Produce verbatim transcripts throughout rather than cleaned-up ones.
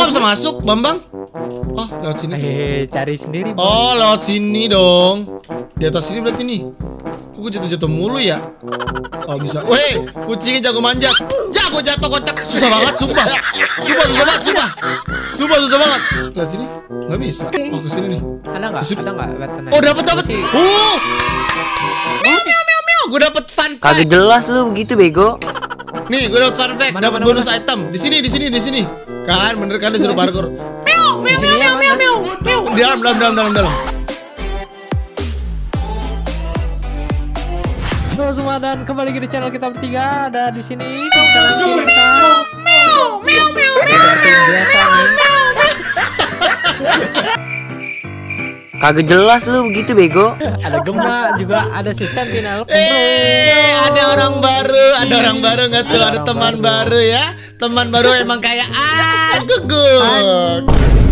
nggak bisa masuk, Bambang? Oh, lewat sini. Eh, cari sendiri. Bang. Oh, lewat sini dong. Di atas sini berarti nih. Kok gue jatuh-jatuh mulu ya? Oh, bisa. Weh, kucingnya jago manjat. Ya, gue jatuh kocak. Susah banget, sumpah. Sumpah, susah banget, sumpah. Sumpah, susah banget. Lihat sini. Nggak bisa. Oh, ke sini nih. Ada nggak? Disini. Ada nggak? Buttonnya? Oh, dapat dapat. Oh. Meow, meow, meow, meow. Gue dapat fun fact. Kagak jelas lu begitu bego. Nih, gue dapat fun fact, dapat bonus mana? Item. Di sini, di sini, di sini. Kan, bener kan disuruh parkour. Meow, meow, meow, meow, meow, meow. Meow. Di dalam, dalam, dalam, dalam, dalam. Halo semua dan kembali lagi di channel kita bertiga. Ada di sini channel kita. Meow, meow, meow, meow. Kagak jelas lu begitu bego. Ada Gema juga, ada si Sentinel. Eh, ada orang baru, ada orang baru nggak tuh? Ada teman baru ya. Teman baru emang kayak ah gugur.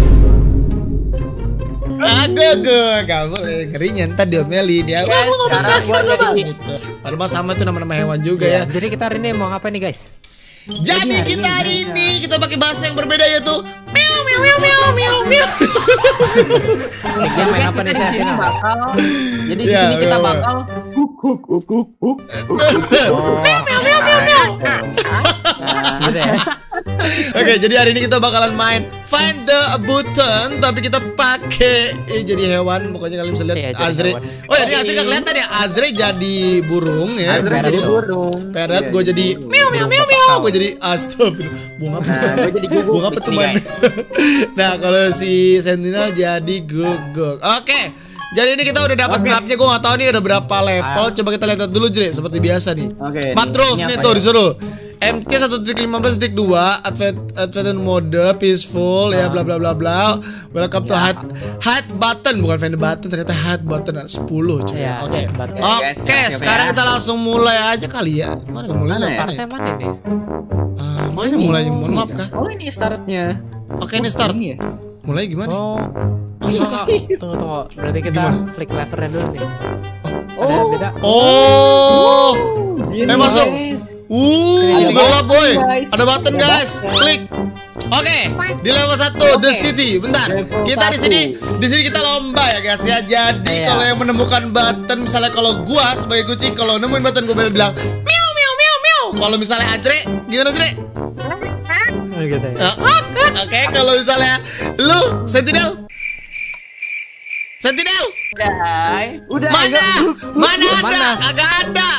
Ah gugur, kamu ngeri nyentat diomelin ya. Wah, lu ngomong kasar lu bang. Gitu. Padahal sama itu nama-nama hewan juga ya. Jadi kita hari ini mau ngapain nih guys? Jadi kita hari ini kita pakai bahasa yang berbeda yaitu meow meow meow meow meow meow. Kita main apa nih saya? Bakal. Jadi di Ya, sini kita ya, bakal huk huk huk huk huk. Meow meow meow meow meow. Gitu ya. Oke, jadi hari ini kita bakalan main Find the Button, tapi kita pakai eh, jadi hewan. Pokoknya kalian bisa lihat Iya, jadi Azri. hewan. Oh ya, ini Azri nggak kelihatan ya. Azri jadi burung ya. Azri jadi burung. Parrot, gue jadi meow meow meow meow. Gue jadi astagfirullah. Bunga apa? Nah, gue jadi guguk. Bunga apa tuh man? Nah, kalau si Sentinel jadi guguk. Oke. Jadi ini kita udah dapat Oke. mapnya. Gue nggak tahu nih ada berapa level. Coba kita lihat dulu Jre. Seperti biasa nih. Oke, Map nih, terus ini nih apa tuh ya? disuruh M C satu titik lima belas titik dua Advent Advent mode peaceful ya bla bla bla bla. Welcome to hide hide button, bukan find the button, ternyata hide button ada sepuluh coy. Iya, Oke. hide button. Oke, Guys, siap-siap sekarang ya. kita langsung mulai aja kali ya. Mana mulai Mana mana ya? ya? Partnya mana ini? Ah, mana mulainya? Mohon maaf kah? Oh, ini startnya. Oke, ini start. Ini ya? Mulai gimana? Oh, Masuk kah? tunggu tunggu. Berarti kita Gimana? flick levernya dulu nih. Ada Oh. beda. Oh. Gini, Eh, masuk. guys. Uh, Ada gelap boy. guys. Ada button Ada guys. button. Klik. Oke, di level satu The Oke. City. Bentar. Level Kita di satu. sini di sini kita lomba ya guys ya. Jadi Iya. kalau yang menemukan button, misalnya kalau gua sebagai kucing kalau nemuin button gua bakal bilang meow meow meow meow. Kalau misalnya Ajre, gimana Ajre? Oh, gitu ya. Ya, oke, oke. Kalau misalnya lu Sentinel Sentinel Udah. Udah. mana? agak- Mana ada? Mana? Kagak ada.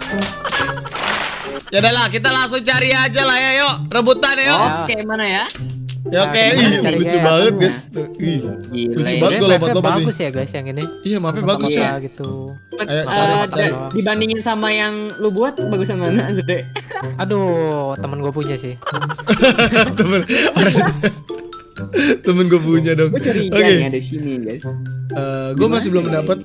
Ya udah lah, kita langsung cari aja lah ya, yuk. Rebutan ya, yuk. Oke, mana ya? Ya oke, Nah, ih, cari lucu kayak banget apa? guys. Tuh, ih, Gila, lucu ini banget gue Mapnya lompat-lompat nih. bagus ya guys yang ini. Iya, mapnya bagus Iya ya. gitu. Ayo, Eh, cari, da- cari. dibandingin sama yang lu buat bagusan mana, Zre? Aduh, temen gue punya sih. Temen, temen gue punya dong. Gue curiga Oke, nih ada sini, guys. gue masih belum dapat.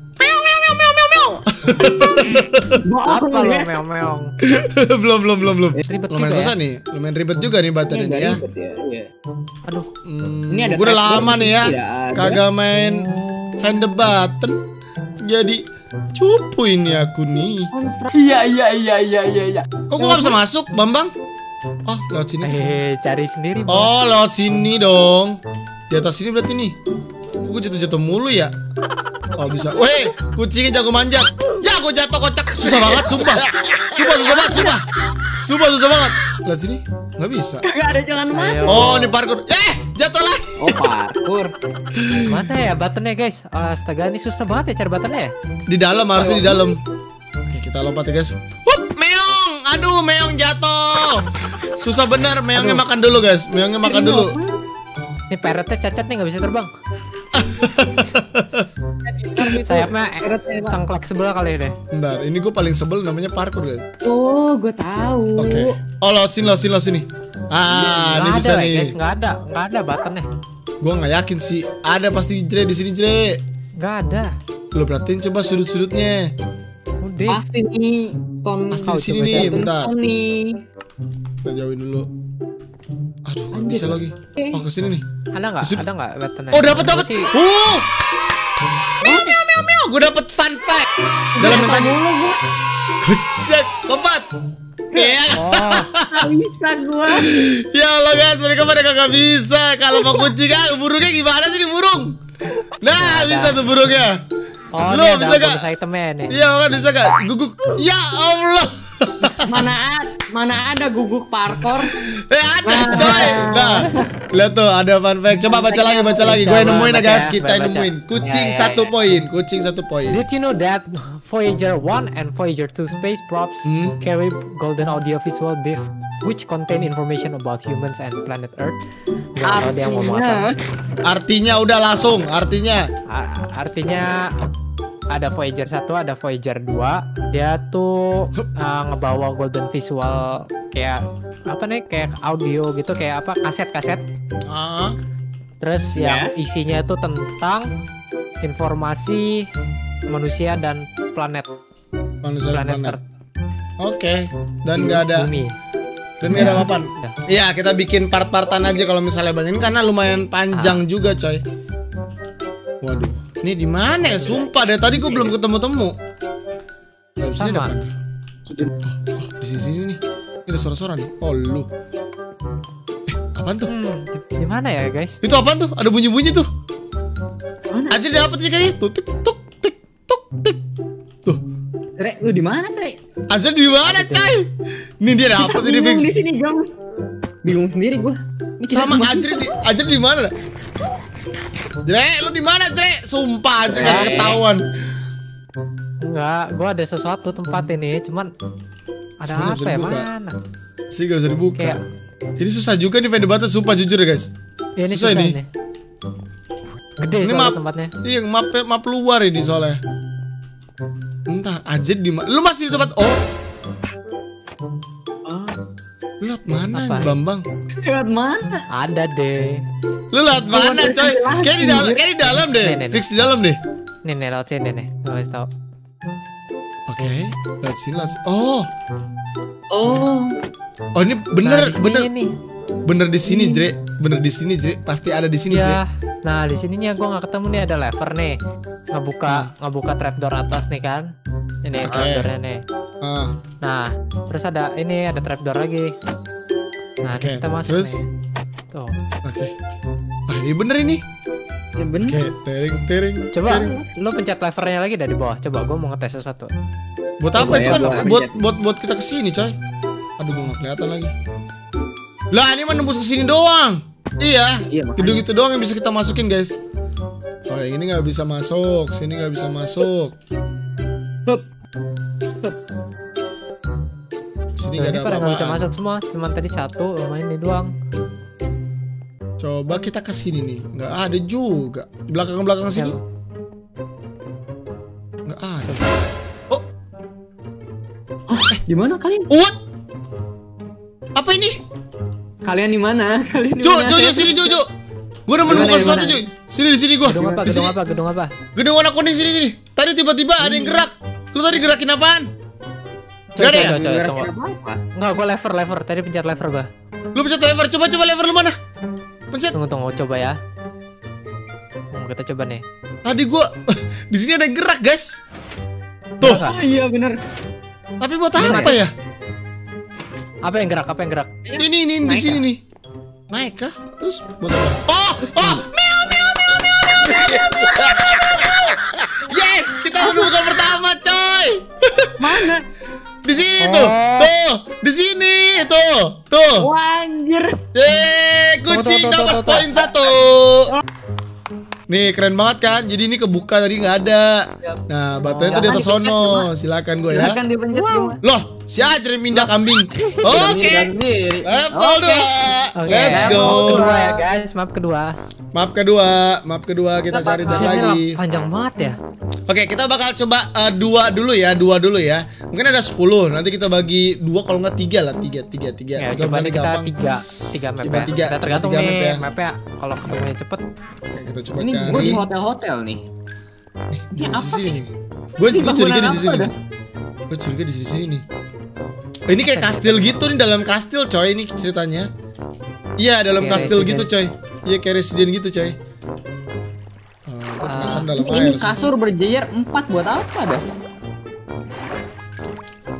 Apa lo meong-meong? belum, belum, belum, belum. Ribet Lumayan juga susah ya. nih, lumayan ribet juga nih button ini Nggak ya. ribet ya, iya. Aduh, Hmm, Ini ada gue udah trackball, lama nih ya, tidak ada. kagak main find the button. Jadi cupu ini aku nih. Iya, iya, iya, iya, iya, iya. Kok gue gak bisa masuk, Bambang? Oh, lewat sini. eh cari sendiri. Bang. Oh, lewat sini dong. Di atas sini berarti nih. Kok gue jatuh-jatuh mulu ya? Oh, bisa. Weh, kucingnya jago manjat. Ya, gue jatuh kocak. Susah banget, sumpah. Sumpah, susah banget, sumpah. Sumpah, susah banget. Lihat sini. Nggak bisa. Gak ada jalan masuk. Oh, ini parkour. Eh, jatuh lagi. Oh, parkour. Mana ya buttonnya guys? Astaga, ini susah banget ya cari buttonnya ya. Di dalam, harusnya di dalam. Oke, kita lompat ya, guys. Hup, meong. Aduh, meong jatuh. Susah bener. Meongnya Aduh. makan dulu, guys. Meongnya makan dulu. Ini parrotnya cacat nih nggak bisa terbang. Sayapnya eh, sengklek sebelah kali ini. Bentar, ini gue paling sebel namanya parkour, guys. Oh, gue tahu. Oke. Oh, lewat sini, lewat sini, lewat sini. Ah, ini Nggak bisa ada, nih. guys, nggak ada, nggak ada buttonnya. Gua nggak yakin sih. Ada pasti Jre di sini Jre. Nggak ada. Lo perhatiin coba sudut-sudutnya. Udah. Pasti nih stone. Pasti Oh, di sini coba nih, cari. bentar. Stone nih. Kita jauhin dulu. Aduh, nggak Anjir. bisa lagi. Oh, ke sini nih. Ada nggak? Disud- Ada nggak buttonnya? Oh, dapat dapat. Sih. Uh. Meow meow meow meow. Gua dapat fun fact. Dalam yang tadi. Kocak, lompat. Iya. Oh, Gak bisa gua. Ya Allah guys, mereka pada kagak bisa. Kalau mau kucing kan, burungnya gimana sih nih burung? Nah, bisa tuh burungnya. oh Lo ini bisa ada gak? bonus itemnya nih. Iya kan bisa gak? Guguk. Ya Allah. Mana ad- mana ada guguk parkour. Eh ada coy. Nah, lihat tuh ada fun fact. Coba baca lagi, baca lagi. Gue Coba nemuin ya baca guys, ya, kita baca. nemuin. Kucing Ya, ya, satu ya. poin, kucing satu poin. Did you know that Voyager one and Voyager two space probes Hmm. carry golden audiovisual disc which contain information about humans and planet Earth? Gak tahu dia ngomong Artinya apa. Artinya udah langsung, artinya. A- Artinya ada Voyager satu, ada Voyager dua. Dia tuh uh, ngebawa golden visual kayak apa nih? Kayak audio gitu, kayak apa? Kaset-kaset. Ah, Terus Ya. yang isinya tuh tentang informasi manusia dan planet manusia planet planet. Earth. Oke, dan nggak ada, Bumi. dan nggak ada Ya. apa-apa. Ya. Iya, kita bikin part-partan aja kalau misalnya banyak ini karena lumayan panjang juga, coy. Waduh, ini di mana ya? Sumpah dari tadi gue belum ketemu-temu. Nah, di sini ada Sama. apa nih? Oh, oh, di sini nih. Ini ada suara-suara nih. Oh, lu. Eh, apaan tuh? Hmm, di, di mana ya guys? Itu apaan tuh? Ada bunyi-bunyi tuh. mana? Aja dapet nih kayaknya. Tuh, tik, tuk, tik, tuk, tik. Tuh. Sre, lu di mana, Sre? Azan di mana, coy? Ini dia dapet ini Bingung fix. di sini, Gam. Bingung sendiri gua. Ini kita Sama kemana? Adri di Adri di mana? Dre, lu di mana, Dre? Sumpah, Adri gak ketahuan. Enggak, gua ada sesuatu tempat ini, cuman ada Sini nggak apa bisa ya? dibuka. Mana? Sih gak bisa dibuka. Kayak Ini susah juga nih Fan Debater, sumpah jujur ya guys. ya, ini Susah susah ini. ini. Gede Ini soalnya map tempatnya. Iya, map map luar ini soalnya. Bentar, Ajit di mana? Lu masih di tempat oh. Oh, Lu liat mana, Apa? Bambang? lewat mana? Ada deh. Lu liat mana, ada coy? jelasin, Kayak di dalam, anjir. kayak di dalam deh. Nih, nih, Fix di dalam deh. Nih nih lewat sini nih. Gua kasih tahu. Oke, lihat sini lah. Oh, Oh, oh ini Nah, bener, di sini bener, nih. bener di sini, Jre. Bener di sini, Jre. Pasti ada di sini, Jre. Ya. Nah, di sininya gua nggak ketemu nih, ada lever nih. Ngebuka ngebuka trapdoor atas nih kan. Ini Oke. trapdoornya nih. Ah, Nah, terus ada ini ada trapdoor lagi. Nah, Oke, kita masuk terus? nih. Tuh. oke. Ah, ini bener ini. ya bener. Oke, tering, tering. Coba tering. lu pencet levernya lagi dari bawah. Coba gua mau ngetes sesuatu. Buat apa Coba itu ya, kan? gua Buat lihat. buat buat kita kesini, coy. Aduh, gua nggak kelihatan lagi. Lah, ini mah nembus kesini doang. Iya. Iya, makanya. Gedung itu doang yang bisa kita masukin, guys. Oh, yang ini nggak bisa masuk. Sini nggak bisa masuk. Hup. Sini Tuh, nggak ini ada pada nggak bisa apa-apa. masuk semua. Cuman tadi satu, lumayan ini doang. Coba kita ke sini nih. Nggak ada juga. Di belakang-belakang sini. Ya. Nggak ada. Oh, Di mana kalian? what? Apa ini? Kalian di mana? Kalian di Ju, mana? Ju, Ju, sini Ju, Ju. Gue udah Gimana, menemukan sesuatu, gimana? Ju. Sini di sini gua. Gedung apa? Di Gedung sini. apa? Gedung apa? Gedung warna kuning sini sini. Tadi tiba-tiba ada yang gerak. Lu tadi gerakin apaan? Gak ada ya? coba, coba, Nggak tunggu. ada apa-apa. Enggak, gua lever, lever. Tadi pencet lever gua. Lu pencet lever. Coba coba lever lu mana? Pencet. Tunggu, tunggu, coba ya. Tunggu, kita coba nih. Tadi gua di sini ada yang gerak, guys. Tuh. Enggak. Oh iya bener. Tapi buat Gimana apa ya? Apa yang gerak? Apa yang gerak? Ini ini di Naik sini kah? nih. Naik kah? Terus buat apa? Oh, oh, meow meow meow meow meow meow, meow. Yes, kita menemukan pertama, coy. Mana? Di sini Oh. tuh. Tuh, di sini tuh. Tuh. Wah, anjir. Yeay, kucing Tuh, tuh, tuh, dapat tuh, tuh. poin satu. Nih keren banget kan? Jadi ini kebuka tadi nggak ada. Nah, batunya tuh di atas sono. Silakan gue ya. Silakan dipencet dong. Loh, si Ajri pindah kambing. Oke, Sendiri. level dua. Oke, Let's map go. kedua ya guys, map kedua. Map kedua, map kedua kita cari cari Ini lagi. panjang banget ya. Oke, kita bakal coba eh, dua dulu ya, dua dulu ya. Mungkin ada sepuluh. Nanti kita bagi dua kalau nggak tiga lah, tiga, tiga, tiga. Ya, Tiga coba bukannya nih kita gampang. tiga, tiga map Coba ya. tiga, Kita coba tergantung tiga nih map ya. mapnya. Kalau ketemunya cepet, Oke, kita coba Ini gue cari. di hotel-hotel nih. Di Ini apa sisi sih? nih. Gue Ini gue curiga di bangunan sisi apa ini. dah? Gue curiga di sisi ini. Oh, ini kayak kastil gitu nih, dalam kastil coy ini ceritanya. Iya, dalam Kayak kastil residen. gitu coy. Iya, kayak residen gitu coy. Oh, gue penasaran dalam Ini, air ini sih. kasur berjejer empat buat apa dah? Nah,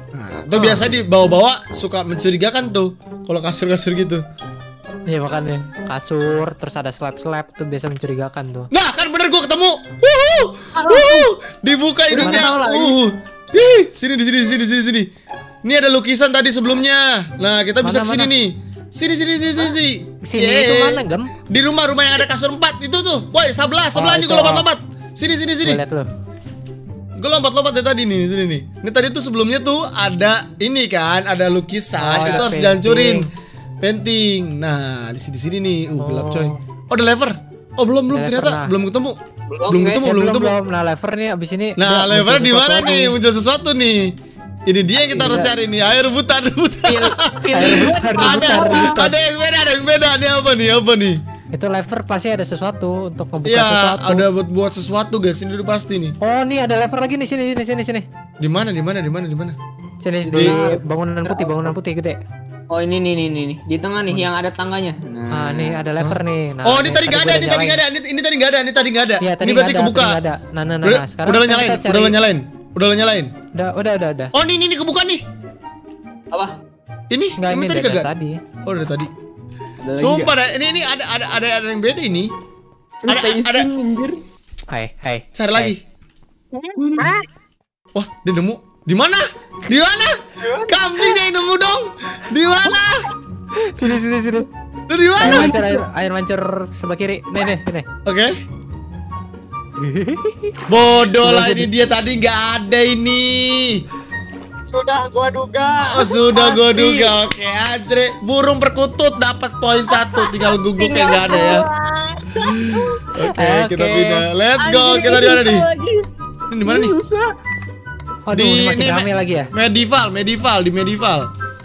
tuh biasa dibawa-bawa suka mencurigakan tuh kalau kasur-kasur gitu. Iya makanya kasur terus ada slab-slab tuh biasa mencurigakan tuh. Nah kan bener gua ketemu. Wuhu, wuhu, dibuka ininya. Uh, ih, sini di sini sini sini sini. Ini ada lukisan tadi sebelumnya. Nah kita bisa Mana, kesini mana? nih. Sini sini sini sini. sini. Sini Yeay. itu mana Gem? Di rumah-rumah yang ada kasur empat itu tuh. Woi sebelah sebelah Oh, nih itu. gua lompat-lompat. Sini sini sini. Gua liat lu. Gue lompat-lompat dari tadi nih, sini nih. Ini tadi tuh sebelumnya tuh ada ini kan, ada lukisan, Oh, itu ada harus painting. dihancurin. Painting. Nah, di sini sini nih. Uh, gelap coy. Oh, ada lever. Oh, belum belum Ada ternyata lever, nah. belum ketemu. Belum, Belum guys. ketemu, Ya, belum belum, ketemu. belum. Nah lever nih abis ini. Nah, udah lever muncul di mana sesuatu nih? lagi. Muncul sesuatu nih. Ini dia yang kita harus Iya. cari nih. Ayo rebutan, rebutan. Feel, feel. Ayo, rebutan, Ada, rebutan, rebutan. ada yang beda, ada yang beda. Ini apa nih? Apa nih? Itu lever pasti ada sesuatu untuk membuka Iya, sesuatu. ada buat buat sesuatu guys. Ini udah pasti nih. Oh nih ada lever lagi nih sini sini sini sini. Di mana? Di mana? Di mana? Di mana? Sini di Di- bangunan putih bangunan putih gede. Oh ini nih nih nih nih di tengah nih yang ada tangganya. Nah nih ada lever nih. Nah, Oh, ini tadi nggak ada, gua ini udah tadi nggak nyalain. ada, ini ini tadi nggak ada, ini tadi nggak ada. Iya, tadi Ini berarti nggak ada, kebuka. tadi nggak ada. Nah, nah, nah, Udah, nah, sekarang udah lo kan nyalain, kita cari- udah lo nyalain, udah lo nyalain. Udah, udah, udah, udah. Oh, ini ini, ini kebuka nih. Apa? Ini, Enggak ini ini tadi dari kagak. tadi. Oh, dari tadi. Ada lagi Sumpah nggak? dah, ini ini ada ada ada ada yang beda ini. Ada Stay ada spin, anjir. Hai, hai. cari lagi. Wah, dia nemu. Di mana? Di mana? Kambing dia yang nemu dong. Di mana? Sini, sini, sini. Lu di Air mana? mancur, air, air mancur sebelah kiri. Nih, nih, sini. Oke. Bodoh lah ini dia tadi nggak ada ini. Sudah gua duga. Oh sudah gue Pasti. duga. Oke Andre, burung perkutut dapat poin satu, tinggal guguk yang nggak ada ya. Oke Oke. kita pindah. Let's go. Kita di mana nih? Ini di mana nih? Susah. Aduh, Di- ini makin ini rame me- lagi ya. Medieval, medieval di medieval.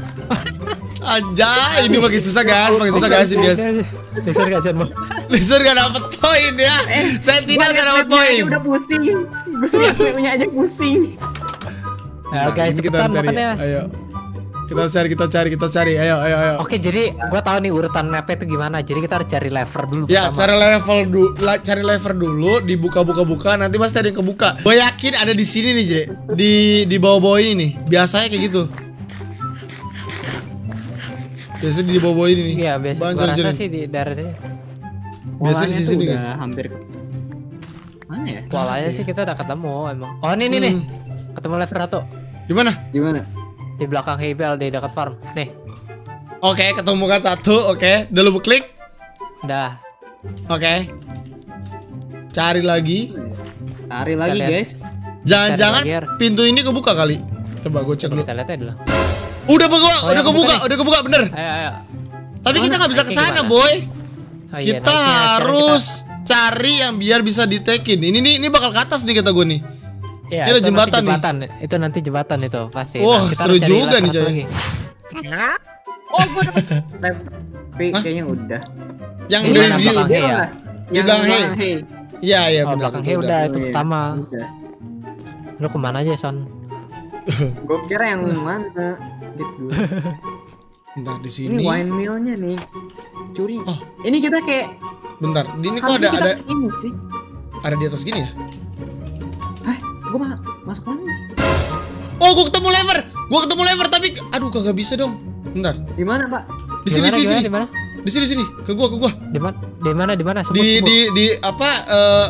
Anjay, ini makin susah guys, makin susah guys ini guys. Listen gak sih, Bang? Lister gak dapat poin ya. Sentinel gak dapat poin. Udah pusing. Gua liat aja pusing. Ya Nah, guys, ini kita cepetan cari. makannya. Ayo. Kita cari, kita cari, kita cari. Ayo, ayo, ayo. Oke, jadi gua tahu nih urutan mapnya itu gimana. Jadi kita harus cari lever dulu Ya, pertama. cari level dulu, cari lever dulu, dibuka-buka-buka, nanti pasti ada yang kebuka. Gue yakin ada di sini nih, Jre. Di di bawah-bawah ini nih. Biasanya kayak gitu. Biasanya di bawah-bawah ini nih. Iya, biasa Bahan gua rasa curi-curi. sih di daerah sini. Biasa di Polanya tuh sini udah kan. hampir mana ya? Polanya sih kita udah ketemu emang. Oh, ini nih nih. Hmm. Ketemu lever satu Di mana? Gimana? di belakang Hebel di dekat farm. Nih, Oke, ketemu kan satu. Oke, udah lu klik. udah. Oke. Cari lagi. Cari lagi lihat. guys. Jangan-jangan Cari lagi, Her. pintu ini kebuka kali. Coba gue cek dulu. Kita lihat aja dulu. Udah kebuka, Oh, udah yang kebuka, kebuka nih. udah kebuka bener. Ayo, ayo. Tapi kita nggak bisa ke Naiknya sana, gimana? boy. Oh, iya, Kita naiknya cara harus cari yang biar bisa ditekin. Ini nih, ini bakal ke atas nih kata gue nih. Iya, Ini ada itu nanti jembatan nih. jembatan. Itu nanti jembatan itu pasti. Wah, Nah, kita seru harus cari juga lever nih, satu Jay. lagi. Oh, gua dapet. Tapi Hah? kayaknya udah. Yang Ini di, mana di, belakang? di- Hey, ya? Di belakang hey. hey. Iya, iya Oh, benar. belakang itu Hey udah, itu Oh, iya. pertama. Udah. Lu kemana aja, Son? Gua kira yang mana? Gitu. Bentar di Ini sini. wine millnya nih. Curi. Oh. Ini kita kayak Bentar, di ini kok ada harusnya kita ada kesini sih. ada di atas gini ya? Hah? Gua ma masuk mana nih? Oh, gua ketemu lever. Gua ketemu lever tapi aduh kagak bisa dong. Bentar. Di mana, Pak? Di sini Gimana, sini gimana, sini. Di mana? Di sini sini. Ke gua ke gua. Di mana? Di mana? Di mana? Sebut, Di sebut. di di apa eh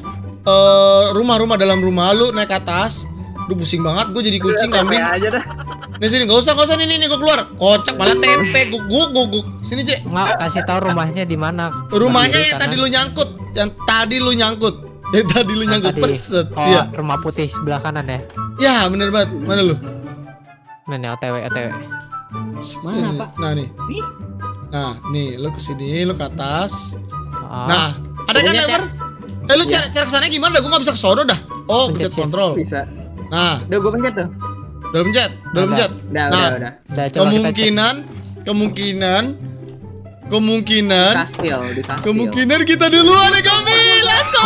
eh rumah-rumah dalam rumah lu naik ke atas. Duh pusing banget gua jadi kucing kambing. aja dah. Nih sini enggak usah enggak usah nih nih gua keluar. Kocak malah tempe guguk guguk. guguk. Sini, Cek. Nggak kasih tahu rumahnya di mana. Rumahnya Kiri, yang kanan. tadi lu nyangkut, yang tadi lu nyangkut. Yang tadi lu Ah, nyangkut tadi. perset. Oh, Iya. rumah putih sebelah kanan ya. Ya, bener banget. Mana lu? Nah, nih O T W O T W. Mana, Pak? Nah, nih. Nih. Nah, nih lu kesini, lu ke atas. Oh, Nah, ada kan Pokoknya lever? Eh lu cara cara kesana gimana? Gue nggak bisa ke sono dah. Oh, Pencet pencet shift. kontrol. Bisa. Nah, Udah gua pencet tuh. udah pencet, udah Udah. pencet. Udah, Nah, udah, udah. udah coba kita cek. kemungkinan, kemungkinan, kemungkinan, Kastil, di kastil. kemungkinan kita duluan ya kami. Let's go.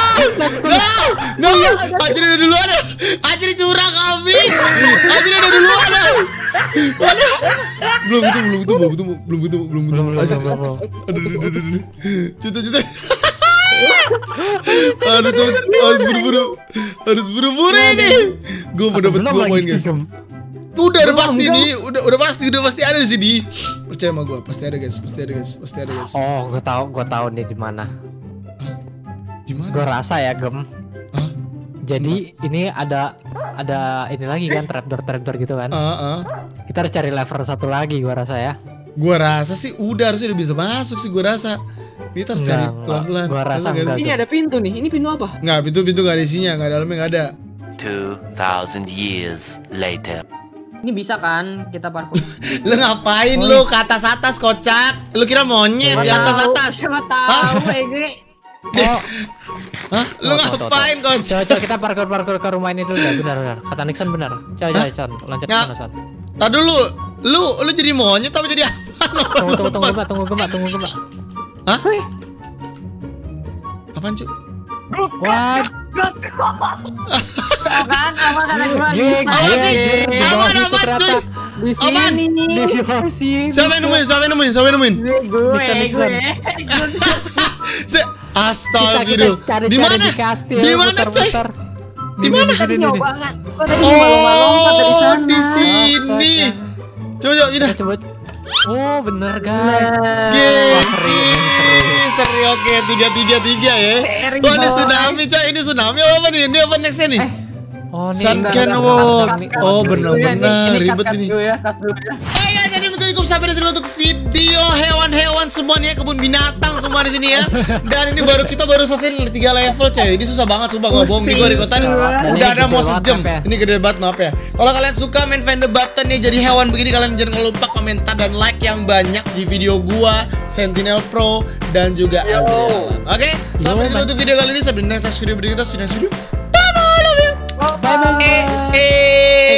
No, no, Ajri udah duluan. Ajri curang kami. Ajri udah duluan. Mana? Belum itu, belum itu, belum itu, belum itu, belum itu. Belum, belum, Ajri. belum, belum. Aduh, aduh, aduh, aduh, aduh. Cuta, cuta. Aduh, cepet. Harus buru-buru. Harus buru-buru ini. Gue mau dapat Belum dua lagi, poin, guys. Gem. Udah, udah Belum, pasti enggak. nih, udah udah pasti, udah pasti ada di sini. Percaya sama gua, pasti ada guys, pasti ada guys, pasti ada guys. Oh, gue tahu, gue tahu nih di mana. Di mana? Gue rasa ya, Gem. Hah? Jadi ini ada ada ini lagi kan trapdoor trapdoor gitu kan. Ah, ah. Kita harus cari lever satu lagi gua rasa ya. Gua rasa sih udah harusnya udah bisa masuk sih gua rasa. Kita harus cari Enggak, enggak. pelan-pelan. Gua rasa Masuk, guys. enggak. Ini ada pintu nih. Ini pintu apa? Nggak, pintu-pintu nggak ada isinya, nggak dalamnya nggak ada. Two thousand years later. Ini bisa kan kita parkour? Lu ngapain lu ke atas-atas kocak? Lu kira monyet di atas-atas? Siapa tahu, Ege. Oh, Hah? Lu Tuh, tuh, tuh, ngapain kocak? coba coba kita parkour parkour ke rumah ini dulu dah. Benar benar. Kata Nixon benar. Coba coba Son, loncat ke Ya. sana Son. Tadi dulu, lu lu jadi monyet apa jadi apa? Tunggu tunggu tunggu Mbak, tunggu Mbak, tunggu Mbak. Hah? Apaan cuy? What? Kan apa kan gua Geng, Apaan sih? geng, di bawah Apaan situ apaan cuy? ternyata. di Apaan? sini. Di bawah sini. Siapa yang nemuin? Siapa yang nemuin? Siapa yang nemuin? Gue, Nixon, Nixon. gue. Se Astagfirullah. Kita- kita cari-cari Di mana? di kastil, Di mana coy? muter-muter. Di mana? Di sini, di sini. banget. Gua tadi mau lompat dari Oh, sana. di sini. Coba coba ini. Coba. Oh, bener guys. Nah, Geng. Wah, seri, seri. Seri oke tiga tiga tiga ya. Seri, Wah ini boy. tsunami coy, ini tsunami apa nih? Ini apa nextnya nih? Oh, nih. Sun bentar, can bentar, walk. bentar, bentar. Oh Ini- benar-benar ini ribet cut-cut ini. dulu ya, cut dulu ya. Eh guys, jadi mungkin cukup sampai di sini untuk video hewan-hewan semuanya, kebun binatang semua di sini ya. Dan ini baru kita baru selesai tiga level coy. Ini susah banget sumpah gak bohong. Di gua rekotan Ini udah ada gede mau banget sejam. map ya. Ini gede banget maaf ya. Kalau kalian suka main find the button nih jadi hewan begini, kalian jangan lupa komentar dan like yang banyak di video gua, Sentinel Pro dan juga Azrialan. Oke, sampai di sini untuk video kali ini. Sampai di next video berikutnya. See you next video. Bye bye, love you. Bye bye. Eh, eh.